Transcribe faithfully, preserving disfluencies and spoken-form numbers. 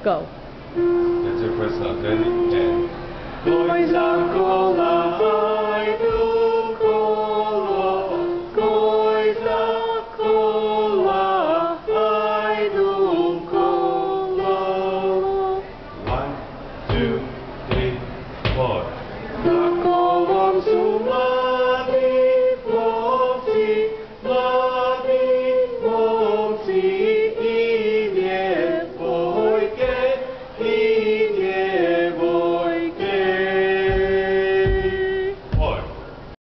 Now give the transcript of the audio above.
Go. Let's do first song. Ready? And Ой, заколайду коло, ой, заколайду коло. one, two, three, four.